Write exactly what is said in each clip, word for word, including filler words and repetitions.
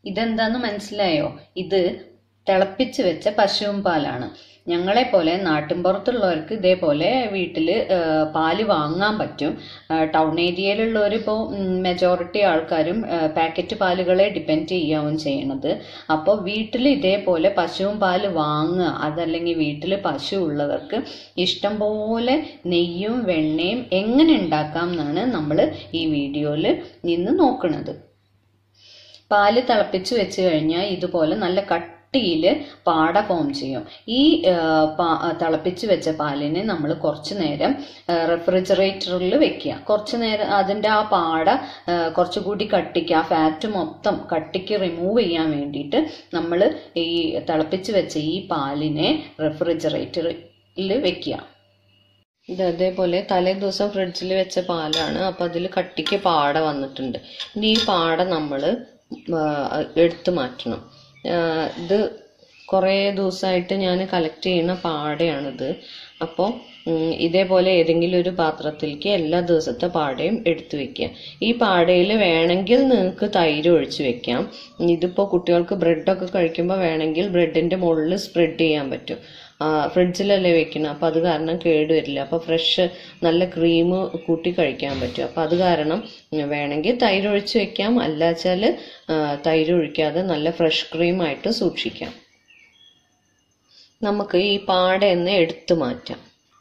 ഇതെന്താന്ന് മനസ്സിലായോ? ഇത് തിളപ്പിച്ച് വെച്ച പശുവും പാലാണ്. ഞങ്ങളെ പോലെ നാട്ടിൻപുറത്തുള്ളവർക്ക് ഇതേപോലെ വീട്ടിൽ പാല് വാങ്ങാൻ പറ്റും. ടൗൺ ഏരിയയിലുള്ളവർ ഇപ്പോൾ മെജോറിറ്റി ആൾക്കാരും പാക്കറ്റ് പാലുകളെ ഡിപ്പെൻഡ് ചെയ്യാവും ചെയ്യണത്. അപ്പോൾ വീട്ടിൽ ഇതേപോലെ പശുവും പാല് വാങ്ങുക, അതല്ലെങ്കിൽ വീട്ടിൽ പശു ഉള്ളവർക്ക് ഇഷ്ടം പോലെ നെയ്യും വെണ്ണയും എങ്ങനെ ഉണ്ടാക്കാം എന്നാണ് നമ്മൾ ഈ വീഡിയോയിൽ നിന്ന് നോക്കുന്നത്. പാല് തിളപ്പിച്ച് വെച്ച് കഴിഞ്ഞാൽ ഇതുപോലെ നല്ല കട്ടിയിൽ പാട ഫോം ചെയ്യും. ഈ തിളപ്പിച്ച് വെച്ച പാലിനെ നമ്മൾ കുറച്ച് നേരം റെഫ്രിജറേറ്ററിൽ വെക്കുക. കുറച്ച് നേരം അതിൻ്റെ ആ പാട കുറച്ചുകൂടി കട്ടിക്ക്, ആ ഫാറ്റ് മൊത്തം കട്ടിക്ക് റിമൂവ് ചെയ്യാൻ വേണ്ടിയിട്ട് നമ്മൾ ഈ തിളപ്പിച്ച് വെച്ച ഈ പാലിനെ റെഫ്രിജറേറ്ററിൽ വെക്കുക. ഇത് അതേപോലെ തലേ ദിവസം ഫ്രിഡ്ജിൽ വെച്ച പാലാണ്. അപ്പം അതിൽ കട്ടിക്ക് പാട വന്നിട്ടുണ്ട്. ഇനി ഈ പാട നമ്മൾ എടുത്തു മാറ്റണം. ഇത് കുറേ ദിവസമായിട്ട് ഞാൻ കളക്ട് ചെയ്യുന്ന പാടയാണിത്. അപ്പോൾ ഇതേപോലെ ഏതെങ്കിലും ഒരു പാത്രത്തിലേക്ക് എല്ലാ ദിവസത്തെ പാടയും എടുത്തു വെക്കുക. ഈ പാടയിൽ വേണമെങ്കിൽ നിങ്ങൾക്ക് തൈര് ഒഴിച്ച് വെക്കാം. ഇതിപ്പോൾ കുട്ടികൾക്ക് ബ്രെഡൊക്കെ കഴിക്കുമ്പോൾ വേണമെങ്കിൽ ബ്രെഡിൻ്റെ മുകളിൽ സ്പ്രെഡ് ചെയ്യാൻ പറ്റും. ഫ്രിഡ്ജിലല്ലേ വെക്കണം, അപ്പോൾ അത് കാരണം കേടുവരില്ല. അപ്പോൾ ഫ്രഷ് നല്ല ക്രീം കൂട്ടി കഴിക്കാൻ പറ്റും. അപ്പോൾ അത് കാരണം വേണമെങ്കിൽ തൈര് ഒഴിച്ച് വെക്കാം, അല്ലാച്ചാൽ തൈര് ഒഴിക്കാതെ നല്ല ഫ്രഷ് ക്രീമായിട്ട് സൂക്ഷിക്കാം. നമുക്ക് ഈ പാടയെന്ന് എടുത്തു മാറ്റാം.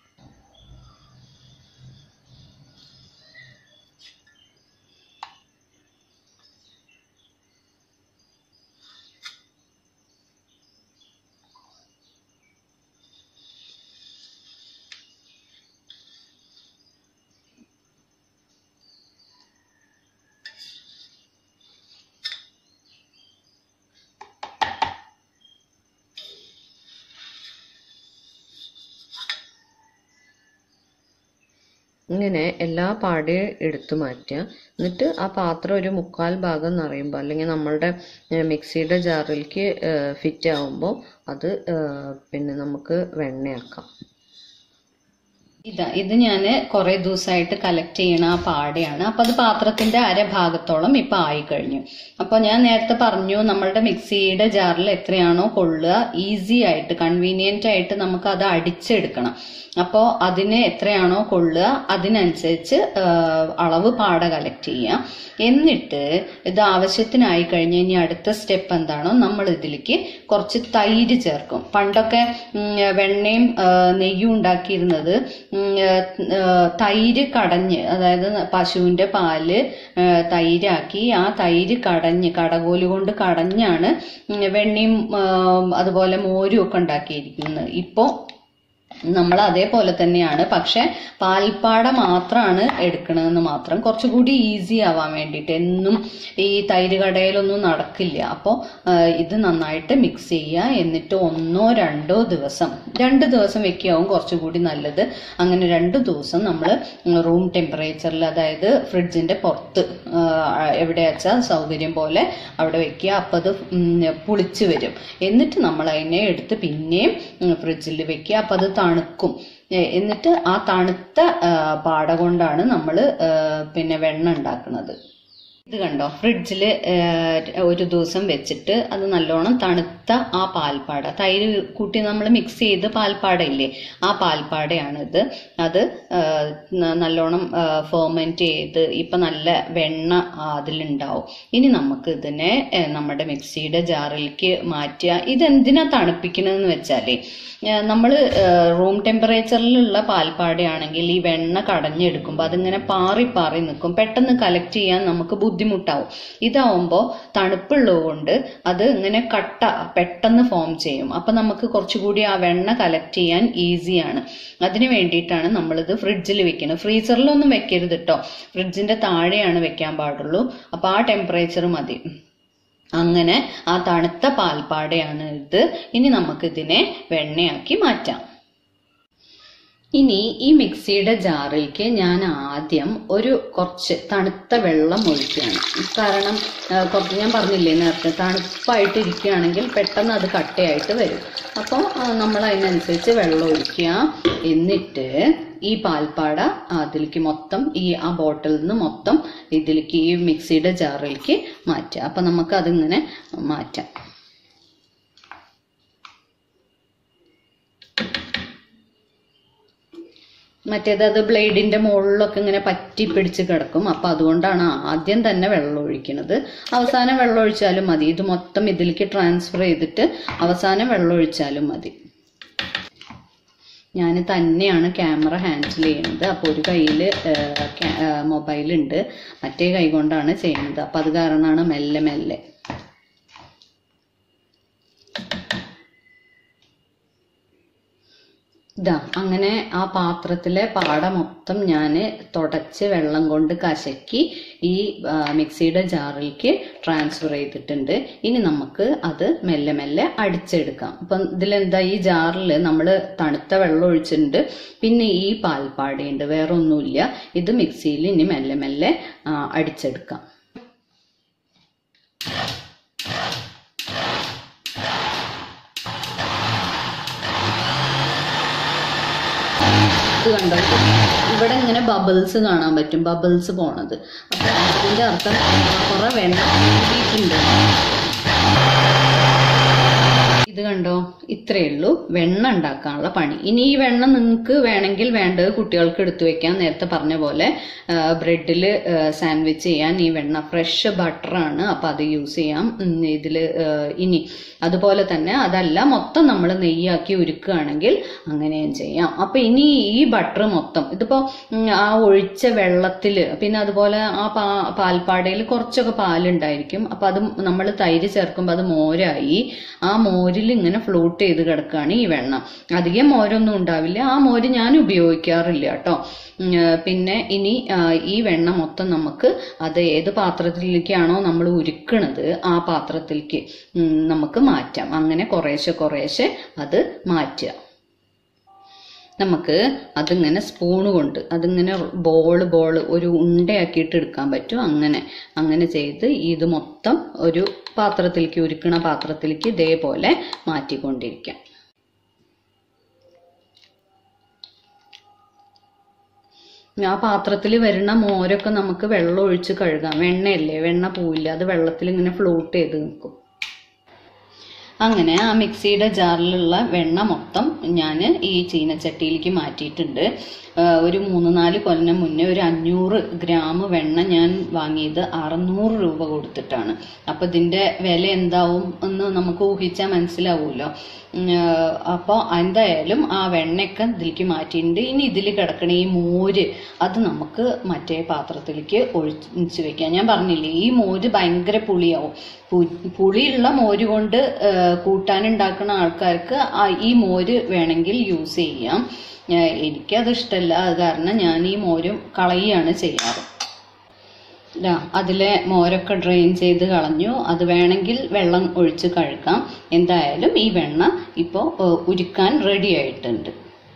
ഇങ്ങനെ എല്ലാ പാടയും എടുത്തു മാറ്റുക. എന്നിട്ട് ആ പാത്രം ഒരു മുക്കാൽ ഭാഗം നിറയുമ്പോൾ, അല്ലെങ്കിൽ നമ്മളുടെ മിക്സിയുടെ ജാറിലേക്ക് ഫിറ്റ് ആവുമ്പോൾ അത് പിന്നെ നമുക്ക് വെണ്ണയാക്കാം. ഇതാ ഇത് ഞാൻ കുറെ ദിവസമായിട്ട് കളക്ട് ചെയ്യണ ആ പാടയാണ്. അപ്പൊ അത് പാത്രത്തിന്റെ അരഭാഗത്തോളം ഇപ്പൊ ആയിക്കഴിഞ്ഞു. അപ്പൊ ഞാൻ നേരത്തെ പറഞ്ഞു, നമ്മളുടെ മിക്സിയുടെ ജാറിൽ എത്രയാണോ കൊള്ളുക, ഈസി ആയിട്ട് കൺവീനിയന്റ് ആയിട്ട് നമുക്ക് അത് അടിച്ചെടുക്കണം. അപ്പോൾ അതിന് എത്രയാണോ കൊള്ളുക അതിനനുസരിച്ച് അളവ് പാട കളക്ട് ചെയ്യാം. എന്നിട്ട് ഇത് ആവശ്യത്തിനായി കഴിഞ്ഞ് ഇനി അടുത്ത സ്റ്റെപ്പ് എന്താണോ, നമ്മൾ ഇതിലേക്ക് കുറച്ച് തൈര് ചേർക്കും. പണ്ടൊക്കെ വെണ്ണയും നെയ്യും ഉണ്ടാക്കിയിരുന്നത് തൈര് കടഞ്ഞ്, അതായത് പശുവിന്റെ പാല് തൈരാക്കി ആ തൈര് കടഞ്ഞ് കടകോല് കൊണ്ട് കടഞ്ഞാണ് വെണ്ണയും അതുപോലെ മോരും ഒക്കെ ഉണ്ടാക്കിയിരിക്കുന്നത്. ഇപ്പോൾ നമ്മൾ അതേപോലെ തന്നെയാണ്, പക്ഷെ പാൽപ്പാട മാത്രമാണ് എടുക്കണമെന്ന് മാത്രം, കുറച്ചുകൂടി ഈസി ആവാൻ വേണ്ടിയിട്ട്. എന്നും ഈ തൈര് കടയിലൊന്നും നടക്കില്ല. അപ്പോൾ ഇത് നന്നായിട്ട് മിക്സ് ചെയ്യുക. എന്നിട്ട് ഒന്നോ രണ്ടോ ദിവസം രണ്ട് ദിവസം വെക്കുകയാവും കുറച്ചുകൂടി നല്ലത്. അങ്ങനെ രണ്ട് ദിവസം നമ്മൾ റൂം ടെമ്പറേച്ചറിൽ, അതായത് ഫ്രിഡ്ജിന്റെ പുറത്ത് എവിടെയാച്ചാൽ സൗകര്യം പോലെ അവിടെ വെക്കുക. അപ്പം അത് പുളിച്ച് വരും. എന്നിട്ട് നമ്മൾ അതിനെ എടുത്ത് പിന്നെയും ഫ്രിഡ്ജിൽ വെക്കുക. അപ്പം അത് തണുക്കും. എന്നിട്ട് ആ തണുത്ത പാട കൊണ്ടാണ് നമ്മൾ പിന്നെ വെണ്ണ ഉണ്ടാക്കുന്നത്. ഇത് കണ്ടോ, ഫ്രിഡ്ജിൽ ഒരു ദിവസം വെച്ചിട്ട് അത് നല്ലോണം തണുത്ത ആ പാൽപ്പാട, തൈര് കൂട്ടി നമ്മൾ മിക്സ് ചെയ്ത് പാൽപ്പാട ഇല്ലേ, ആ പാൽപ്പാടയാണ് ഇത്. അത് നല്ലോണം ഫെർമെന്റ് ചെയ്ത് ഇപ്പം നല്ല വെണ്ണ അതിലുണ്ടാവും. ഇനി നമുക്ക് ഇതിനെ നമ്മുടെ മിക്സിയുടെ ജാറിലേക്ക് മാറ്റുക. ഇതെന്തിനാ തണുപ്പിക്കണമെന്ന് വെച്ചാലേ, നമ്മൾ റൂം ടെമ്പറേച്ചറിലുള്ള പാൽപ്പാടയാണെങ്കിൽ ഈ വെണ്ണ കടഞ്ഞെടുക്കുമ്പോൾ അതിങ്ങനെ പാറി പാറി നിൽക്കും, പെട്ടെന്ന് കളക്ട് ചെയ്യാൻ നമുക്ക് ബുദ്ധിമുട്ടാവും. ഇതാവുമ്പോൾ തണുപ്പുള്ളത് കൊണ്ട് അത് ഇങ്ങനെ കട്ട പെട്ടെന്ന് ഫോം ചെയ്യും. അപ്പൊ നമുക്ക് കുറച്ചുകൂടി ആ വെണ്ണ കളക്ട് ചെയ്യാൻ ഈസിയാണ്. അതിന് വേണ്ടിയിട്ടാണ് നമ്മളിത് ഫ്രിഡ്ജിൽ വെക്കുന്നത്. ഫ്രീസറിലൊന്നും വെക്കരുത് കേട്ടോ, ഫ്രിഡ്ജിന്റെ താഴെയാണ് വെക്കാൻ പാടുള്ളൂ. അപ്പൊ ആ ടെമ്പറേച്ചർ മതി. അങ്ങനെ ആ തണുത്ത പാൽപ്പാടയാണ് ഇത്. ഇനി നമുക്കിതിനെ വെണ്ണയാക്കി മാറ്റാം. ഇനി ഈ മിക്സിയുടെ ജാറിലേക്ക് ഞാൻ ആദ്യം ഒരു കുറച്ച് തണുത്ത വെള്ളം ഒഴിക്കുകയാണ്. കാരണം കുറച്ച് ഞാൻ പറഞ്ഞില്ലേ നേരത്തെ തണുപ്പായിട്ട് ഇരിക്കുകയാണെങ്കിൽ പെട്ടെന്ന് അത് കട്ടയായിട്ട് വരും. അപ്പോൾ നമ്മൾ അതിനനുസരിച്ച് വെള്ളം ഒഴിക്കുക. എന്നിട്ട് ഈ പാൽപ്പാട അതിലേക്ക് മൊത്തം ഈ ആ ബോട്ടിലിൽ നിന്ന് മൊത്തം ഇതിലേക്ക് ഈ മിക്സിയുടെ ജാറിലേക്ക് മാറ്റുക. അപ്പം നമുക്ക് അതിങ്ങനെ മാറ്റാം. മറ്റേത് അത് ബ്ലേഡിന്റെ മുകളിലൊക്കെ ഇങ്ങനെ പറ്റി പിടിച്ച് കിടക്കും. അപ്പം അതുകൊണ്ടാണ് ആദ്യം തന്നെ വെള്ളം ഒഴിക്കുന്നത്. അവസാനം വെള്ളം ഒഴിച്ചാലും മതി. ഇത് മൊത്തം ഇതിലേക്ക് ട്രാൻസ്ഫർ ചെയ്തിട്ട് അവസാനം വെള്ളം ഒഴിച്ചാലും മതി. ഞാൻ തന്നെയാണ് ക്യാമറ ഹാൻഡിൽ ചെയ്യുന്നത്. അപ്പോൾ ഒരു കയ്യിൽ മൊബൈലുണ്ട്, മറ്റേ കൈ കൊണ്ടാണ് ചെയ്യുന്നത്. അപ്പം അത് കാരണമാണ് മെല്ലെ മെല്ലെ. ഇതാ അങ്ങനെ ആ പാത്രത്തിലെ പാട മൊത്തം ഞാൻ തുടച്ച് വെള്ളം കൊണ്ട് കശക്കി ഈ മിക്സിയുടെ ജാറിലേക്ക് ട്രാൻസ്ഫർ ചെയ്തിട്ടുണ്ട്. ഇനി നമുക്ക് അത് മെല്ലെ മെല്ലെ അടിച്ചെടുക്കാം. അപ്പം ഇതിലെന്താ, ഈ ജാറിൽ നമ്മൾ തണുത്ത വെള്ളം ഒഴിച്ചിട്ടുണ്ട്, പിന്നെ ഈ പാൽപ്പാടയുണ്ട്, വേറെ ഒന്നുമില്ല. ഇത് മിക്സിയിൽ ഇനി മെല്ലെ മെല്ലെ അടിച്ചെടുക്കാം. കണ്ടോ, ഇവിടെ ഇങ്ങനെ ബബിൾസ് കാണാൻ പറ്റും, ബബിൾസ് പോണത്. അപ്പൊ അതിന്റെ അർത്ഥം കുറെ വെണ്ണ കൂട്ടിയിട്ടുണ്ട്. ഇത് കണ്ടോ, ഇത്രയേ ഉള്ളൂ വെണ്ണ ഉണ്ടാക്കാനുള്ള പണി. ഇനി ഈ വെണ്ണ നിങ്ങൾക്ക് വേണമെങ്കിൽ വേണ്ടത് കുട്ടികൾക്ക് എടുത്തു വെക്കാം. നേരത്തെ പറഞ്ഞ പോലെ ബ്രെഡിൽ സാൻഡ്വിച്ച് ചെയ്യാൻ ഈ വെണ്ണ ഫ്രഷ് ബട്ടറാണ്, അപ്പം അത് യൂസ് ചെയ്യാം ഇതിൽ. ഇനി അതുപോലെ തന്നെ അതല്ല മൊത്തം നമ്മൾ നെയ്യാക്കി ഉരുക്കുകയാണെങ്കിൽ അങ്ങനെയും ചെയ്യാം. അപ്പം ഇനി ഈ ബട്ടർ മൊത്തം ഇതിപ്പോൾ ആ ഒഴിച്ച വെള്ളത്തിൽ, പിന്നെ അതുപോലെ ആ പാ പാൽപ്പാടയിൽ കുറച്ചൊക്കെ പാലുണ്ടായിരിക്കും. അപ്പം അത് നമ്മൾ തൈര് ചേർക്കുമ്പോൾ അത് മോരായി ആ മോരിൽ ഇങ്ങനെ ഫ്ലോട്ട് ചെയ്ത് കിടക്കുകയാണ് ഈ വെണ്ണ. അധികം മോരൊന്നും ഉണ്ടാവില്ല. ആ മോര് ഞാൻ ഉപയോഗിക്കാറില്ല കേട്ടോ. പിന്നെ ഇനി ഈ വെണ്ണ മൊത്തം നമുക്ക് അത് ഏത് പാത്രത്തിലേക്കാണോ നമ്മൾ ഉരുക്കണത് ആ പാത്രത്തിലേക്ക് നമുക്ക് മാറ്റാം. അങ്ങനെ കുറേശ്ശെ കുറേശ്ശെ അത് മാറ്റുക. നമുക്ക് അതിങ്ങനെ സ്പൂണ് കൊണ്ട് അതിങ്ങനെ ബോള് ബോള് ഒരു ഉണ്ടയാക്കിയിട്ട് എടുക്കാൻ പറ്റും. അങ്ങനെ അങ്ങനെ ചെയ്ത് ഇത് മൊത്തം ഒരു പാത്രത്തിലേക്ക്, ഉരുക്കണ പാത്രത്തിലേക്ക് ഇതേപോലെ മാറ്റിക്കൊണ്ടിരിക്കാം. ആ പാത്രത്തിൽ വരുന്ന മോരൊക്കെ നമുക്ക് വെള്ളം ഒഴിച്ച് കഴുകാം. വെണ്ണയല്ലേ, വെണ്ണ പോവില്ല, അത് വെള്ളത്തിൽ ഇങ്ങനെ ഫ്ലോട്ട് ചെയ്ത് നിൽക്കും. അങ്ങനെ ആ മിക്സിയുടെ ജാറിലുള്ള വെണ്ണ മൊത്തം ഞാൻ ഈ ചീനച്ചട്ടിയിലേക്ക് മാറ്റിയിട്ടുണ്ട്. ഒരു മൂന്ന് നാല് കൊല്ലം മുന്നേ ഒരു അഞ്ഞൂറ് ഗ്രാം വെണ്ണ ഞാൻ വാങ്ങിയത് അറുന്നൂറ് രൂപ കൊടുത്തിട്ടാണ്. അപ്പം ഇതിൻ്റെ വില എന്താവും എന്ന് നമുക്ക് ഊഹിച്ചാൽ മനസ്സിലാവുമല്ലോ. അപ്പോൾ എന്തായാലും ആ വെണ്ണയൊക്കെ ഇതിലേക്ക് മാറ്റിയിട്ടുണ്ട്. ഇനി ഇതിൽ കിടക്കണ ഈ മോര് അത് നമുക്ക് മറ്റേ പാത്രത്തിലേക്ക് ഒഴിച്ച് വെക്കാം. ഞാൻ പറഞ്ഞില്ലേ ഈ മോര് ഭയങ്കര പുളിയാവും. പുളിയുള്ള മോര് കൊണ്ട് കൂട്ടാനുണ്ടാക്കുന്ന ആൾക്കാർക്ക് ഈ മോര് വേണമെങ്കിൽ യൂസ് ചെയ്യാം. എനിക്കത് ഇഷ്ടമല്ല, അത് കാരണം ഞാൻ ഈ മോരും കളയുകയാണ് ചെയ്യാറ്. അതിലെ മോരൊക്കെ ഡ്രെയിൻ ചെയ്ത് കളഞ്ഞു. അത് വേണമെങ്കിൽ വെള്ളം ഒഴിച്ച് കഴുകാം. എന്തായാലും ഈ വെണ്ണ ഇപ്പോൾ ഉരുക്കാൻ റെഡി ആയിട്ടുണ്ട്.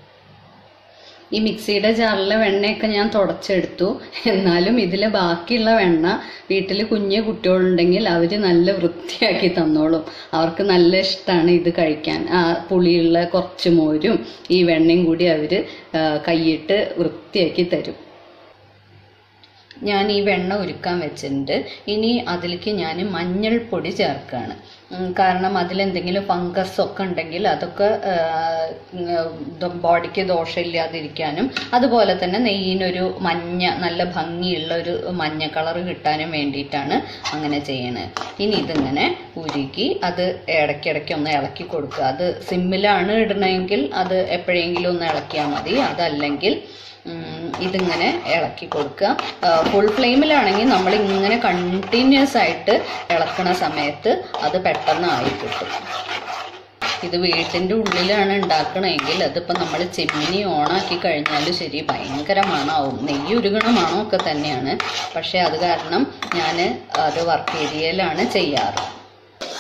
ഈ മിക്സിയുടെ ജാറിലെ വെണ്ണയൊക്കെ ഞാൻ തുടച്ചെടുത്തു. എന്നാലും ഇതിലെ ബാക്കിയുള്ള വെണ്ണ വീട്ടിൽ കുഞ്ഞു കുട്ടികളുണ്ടെങ്കിൽ അവർ നല്ല വൃത്തിയാക്കി തന്നോളും. അവർക്ക് നല്ല ഇഷ്ടമാണ് ഇത് കഴിക്കാൻ. ആ പുളിയുള്ള കുറച്ച് മോരും ഈ വെണ്ണയും കൂടി അവർ കൈയിട്ട് വൃത്തിയാക്കി തരും. ഞാൻ ഈ വെണ്ണ ഉരുക്കാൻ വെച്ചിട്ടുണ്ട്. ഇനി അതിലേക്ക് ഞാൻ മഞ്ഞൾപ്പൊടി ചേർക്കുകയാണ്. കാരണം അതിലെന്തെങ്കിലും ഫംഗസ് ഒക്കെ ഉണ്ടെങ്കിൽ അതൊക്കെ ബോഡിക്ക് ദോഷമില്ലാതിരിക്കാനും അതുപോലെ തന്നെ നെയ്യിനൊരു മഞ്ഞ നല്ല ഭംഗിയുള്ള ഒരു മഞ്ഞ കളർ കിട്ടാനും വേണ്ടിയിട്ടാണ് അങ്ങനെ ചെയ്യണത്. ഇനി ഇതിങ്ങനെ ഉരുക്കി അത് ഇടയ്ക്കിടയ്ക്ക് ഒന്ന് ഇളക്കി കൊടുക്കുക. അത് സിമ്മിലാണ് ഇടണമെങ്കിൽ അത് എപ്പോഴെങ്കിലും ഒന്ന് ഇളക്കിയാൽ മതി. അതല്ലെങ്കിൽ ഇതിങ്ങനെ ഇളക്കി കൊടുക്കുക. ഫുൾ ഫ്ലെയിമിലാണെങ്കിൽ നമ്മൾ ഇങ്ങനെ കണ്ടിന്യൂസ് ആയിട്ട് ഇളക്കണ സമയത്ത് അത് പെട്ടെന്ന് ആയി കിട്ടും. ഇത് വീട്ടിൻ്റെ ഉള്ളിലാണ് ഉണ്ടാക്കണമെങ്കിൽ അതിപ്പോൾ നമ്മൾ ചെമ്മിനി ഓണാക്കി കഴിഞ്ഞാൽ ശരി ഭയങ്കര മണമാവും. നെയ്യ് ഉരുകണ മണമൊക്കെ തന്നെയാണ്. പക്ഷെ അത് കാരണം ഞാൻ അത് വർക്ക് ഏരിയയിലാണ് ചെയ്യാറ്.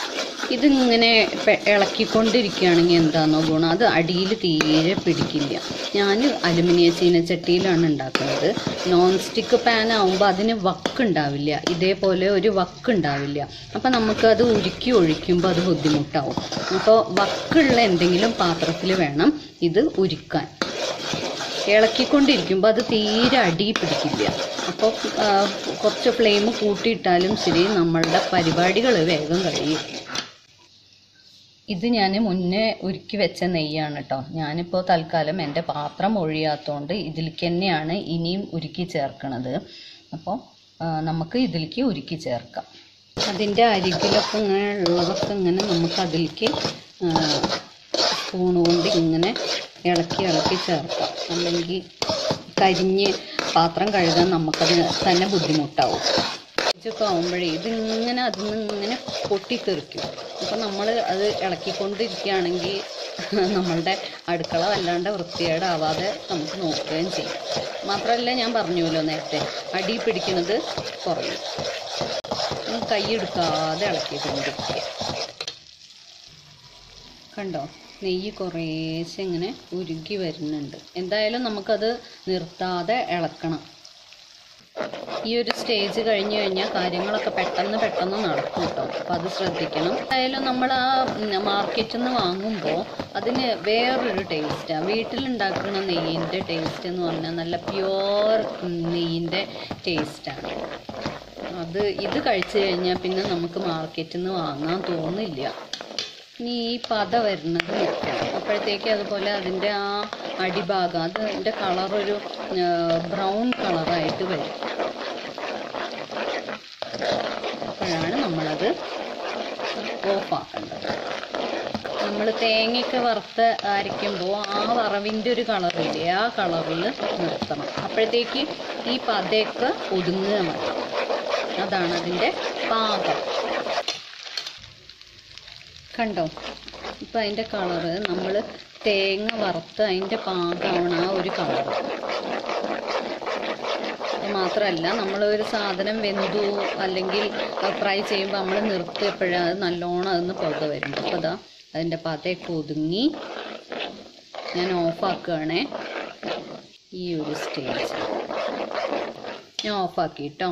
ഇതിങ്ങനെ ഇളക്കിക്കൊണ്ടിരിക്കുകയാണെങ്കിൽ എന്താണെന്നോ ഗുണം, അത് അടിയിൽ തീരെ പിടിക്കില്ല. ഞാൻ അലുമിനിയം ചീനച്ചട്ടിയിലാണ് ഉണ്ടാക്കുന്നത്. നോൺ സ്റ്റിക്ക് പാൻ ആകുമ്പോൾ അതിന് വക്കുണ്ടാവില്ല, ഇതേപോലെ ഒരു വക്കുണ്ടാവില്ല. അപ്പം നമുക്കത് ഉരുക്കി ഒഴിക്കുമ്പോൾ അത് ബുദ്ധിമുട്ടാവും. അപ്പോൾ വക്കുള്ള എന്തെങ്കിലും പാത്രത്തിൽ വേണം ഇത് ഉരുക്കാൻ. ഇളക്കിക്കൊണ്ടിരിക്കുമ്പോൾ അത് തീരെ അടി പിടിക്കില്ല. അപ്പോൾ കുറച്ച് ഫ്ലെയിം കൂട്ടിയിട്ടാലും ശരി, നമ്മളുടെ പരിപാടികൾ വേഗം കഴിയും. ഇത് ഞാൻ മുന്നേ ഉരുക്കി വെച്ച നെയ്യാണ് കേട്ടോ. ഞാനിപ്പോൾ തൽക്കാലം എൻ്റെ പാത്രം ഒഴിയാത്തതുകൊണ്ട് ഇതിലേക്ക് തന്നെയാണ് ഇനിയും ഉരുക്കി ചേർക്കണത്. അപ്പോൾ നമുക്ക് ഇതിലേക്ക് ഉരുക്കി ചേർക്കാം. അതിൻ്റെ അരികിലൊക്കെ ഇങ്ങനെ ഉള്ളതൊക്കെ ഇങ്ങനെ നമുക്ക് അതിലേക്ക് സ്പൂൺ കൊണ്ട് ഇങ്ങനെ ഇളക്കി ഇളക്കി ചേർക്കാം. അല്ലെങ്കിൽ കരിഞ്ഞ് പാത്രം കഴുകാൻ നമുക്കത് തന്നെ ബുദ്ധിമുട്ടാവും. ഒക്കെ ആകുമ്പോഴേ ഇതിങ്ങനെ അതിൽ നിന്ന് ഇങ്ങനെ പൊട്ടിത്തെറിക്കും. അപ്പം നമ്മൾ അത് ഇളക്കിക്കൊണ്ടിരിക്കുകയാണെങ്കിൽ നമ്മളുടെ അടുക്കള വല്ലാണ്ട് വൃത്തികേടാവാതെ നമുക്ക് നോക്കുകയും ചെയ്യും. മാത്രമല്ല, ഞാൻ പറഞ്ഞുവല്ലോ നേരത്തെ, അടി പിടിക്കുന്നത് കുറയും. കൈ എടുക്കാതെ ഇളക്കിക്കൊണ്ടിരിക്കുക. കണ്ടോ, നെയ്യ് കുറേശ്ശെ ഇങ്ങനെ ഉരുകി വരുന്നുണ്ട്. എന്തായാലും നമുക്കത് നിർത്താതെ ഇളക്കണം. ഈ ഒരു സ്റ്റേജ് കഴിഞ്ഞ് കഴിഞ്ഞാൽ കാര്യങ്ങളൊക്കെ പെട്ടെന്ന് പെട്ടെന്ന് നടക്കും കേട്ടോ. അപ്പം അത് ശ്രദ്ധിക്കണം. എന്തായാലും നമ്മൾ ആ മാർക്കറ്റിൽ നിന്ന് വാങ്ങുമ്പോൾ അതിന് വേറൊരു ടേസ്റ്റാണ്. വീട്ടിലുണ്ടാക്കുന്ന നെയ്യിൻ്റെ ടേസ്റ്റ് എന്ന് പറഞ്ഞാൽ നല്ല പ്യുവർ നെയ്യിൻ്റെ ടേസ്റ്റാണ്. അത് ഇത് കഴിച്ചു കഴിഞ്ഞാൽ പിന്നെ നമുക്ക് മാർക്കറ്റിൽ നിന്ന് വാങ്ങാൻ തോന്നില്ല. ഇനി ഈ പത വരുന്നത് നിൽക്കണം. അപ്പോഴത്തേക്ക് അതുപോലെ അതിൻ്റെ ആ അടിഭാഗം അത് അതിൻ്റെ കളറൊരു ബ്രൗൺ കളറായിട്ട് വരും. അപ്പോഴാണ് നമ്മളത് ഓഫാക്കേണ്ടത്. നമ്മൾ തേങ്ങയൊക്കെ വറുത്ത് അരയ്ക്കുമ്പോൾ ആ വറവിൻ്റെ ഒരു കളറില്ലേ, ആ കളറിൽ നിർത്തണം. അപ്പോഴത്തേക്ക് ഈ പതയൊക്കെ ഒതുങ്ങുക മതി. അതാണ് അതിൻ്റെ പാകം. കണ്ടോ, ഇപ്പം അതിൻ്റെ കളറ് നമ്മൾ തേങ്ങ വറുത്ത് അതിൻ്റെ പാകമാണ് ആ ഒരു കളറ്. മാത്രമല്ല, നമ്മളൊരു സാധനം വെന്തു അല്ലെങ്കിൽ ഫ്രൈ ചെയ്യുമ്പോൾ നമ്മൾ നിർത്തിയപ്പോഴാണ് അത് നല്ലോണം അതിന് പുക വരും. അപ്പോൾ അതാ അതിൻ്റെ പതയൊക്കെ ഒതുങ്ങി. ഞാൻ ഓഫാക്കുകയാണേ ഈ ഒരു സ്റ്റേജ്. ഞാൻ ഓഫാക്കി കേട്ടോ.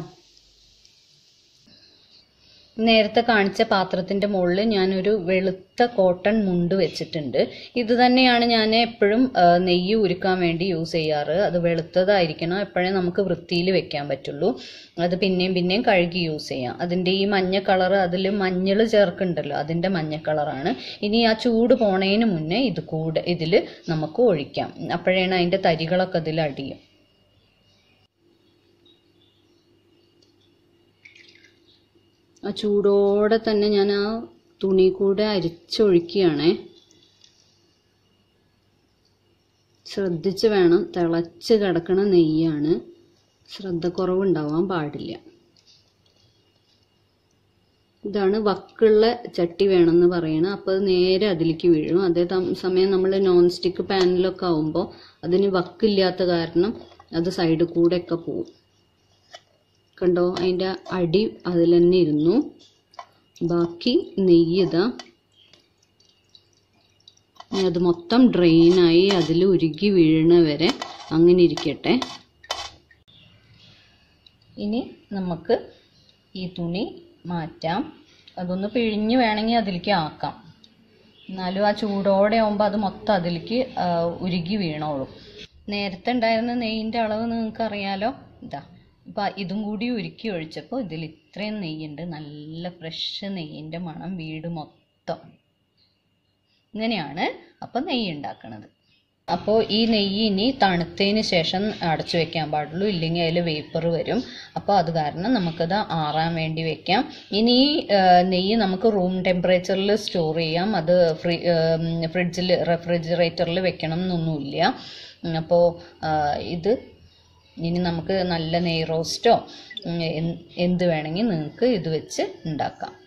നേരത്തെ കാണിച്ച പാത്രത്തിൻ്റെ മുകളിൽ ഞാനൊരു വെളുത്ത കോട്ടൺ മുണ്ട് വെച്ചിട്ടുണ്ട്. ഇത് തന്നെയാണ് ഞാൻ എപ്പോഴും നെയ്യ് ഉരുക്കാൻ വേണ്ടി യൂസ് ചെയ്യാറ്. അത് വെളുത്തതായിരിക്കണം, എപ്പോഴേ നമുക്ക് വൃത്തിയിൽ വെക്കാൻ പറ്റുള്ളൂ. അത് പിന്നെയും പിന്നെയും കഴുകി യൂസ് ചെയ്യാം. അതിൻ്റെ ഈ മഞ്ഞ കളറ്, അതിൽ മഞ്ഞൾ ചേർക്കുന്നുണ്ടല്ലോ, അതിൻ്റെ മഞ്ഞ കളറാണ്. ഇനി ആ ചൂട് പോണതിന് മുന്നേ ഇത് കൂടെ ഇതിൽ നമുക്ക് ഒഴിക്കാം. അപ്പോഴാണ് അതിൻ്റെ തരികളൊക്കെ അതിൽ അടിയും. ആ ചൂടോടെ തന്നെ ഞാൻ ആ തുണി കൂടെ അരിച്ചൊഴിക്കുകയാണേ. ശ്രദ്ധിച്ച് വേണം, തിളച്ച് കിടക്കണ നെയ്യാണ്, ശ്രദ്ധക്കുറവുണ്ടാവാൻ പാടില്ല. ഇതാണ് വക്കുള്ള ചട്ടി വേണമെന്ന് പറയണത്. അപ്പോൾ അത് നേരെ അതിലേക്ക് വീഴും. അതേ സമയം നമ്മൾ നോൺ സ്റ്റിക്ക് പാനിലൊക്കെ ആവുമ്പോൾ അതിന് വക്കില്ലാത്ത കാരണം അത് സൈഡ് കൂടെയൊക്കെ പോവും. കണ്ടോ, അതിൻ്റെ അടി അതിൽ തന്നെ ഇരുന്നു. ബാക്കി നെയ്യ് ഇതാ, അത് മൊത്തം ഡ്രെയിനായി അതിൽ ഉരുകി വീഴണ വരെ അങ്ങനെ ഇരിക്കട്ടെ. ഇനി നമുക്ക് ഈ തുണി മാറ്റാം. അതൊന്ന് പിഴിഞ്ഞ് വേണമെങ്കിൽ അതിലേക്ക് ആക്കാം. എന്നാലും ആ ചൂടോടെ ആകുമ്പോൾ അത് മൊത്തം അതിലേക്ക് ഉരുകി വീണോളും. നേരത്തെ ഉണ്ടായിരുന്ന നെയ്യിൻ്റെ അളവ് നിങ്ങൾക്ക് അറിയാലോ. ഇതാ, അപ്പം ഇതും കൂടി ഉരുക്കി ഒഴിച്ചപ്പോൾ ഇതിൽ ഇത്രയും നെയ്യുണ്ട്. നല്ല ഫ്രഷ് നെയ്യിൻ്റെ മണം വീട് മൊത്തം. ഇങ്ങനെയാണ് അപ്പം നെയ്യ് ഉണ്ടാക്കണത്. അപ്പോൾ ഈ നെയ്യ് ഇനി തണുത്തതിന് ശേഷം അടച്ചു വെക്കാൻ പാടുള്ളൂ, ഇല്ലെങ്കിൽ അതിൽ വേപ്പർ വരും. അപ്പോൾ അത് കാരണം നമുക്കത് ആറാൻ വേണ്ടി വെക്കാം. ഇനി ഈ നെയ്യ് നമുക്ക് റൂം ടെമ്പറേച്ചറിൽ സ്റ്റോർ ചെയ്യാം. അത് ഫ്രി ഫ്രിഡ്ജിൽ റെഫ്രിജറേറ്ററിൽ വെക്കണം എന്നൊന്നുമില്ല. അപ്പോൾ ഇത് ഇനി നമുക്ക് നല്ല നെയ് റോസ്റ്റോ എന്ത് വേണമെങ്കിൽ നിങ്ങൾക്ക് ഇത് വെച്ച് ഉണ്ടാക്കാം.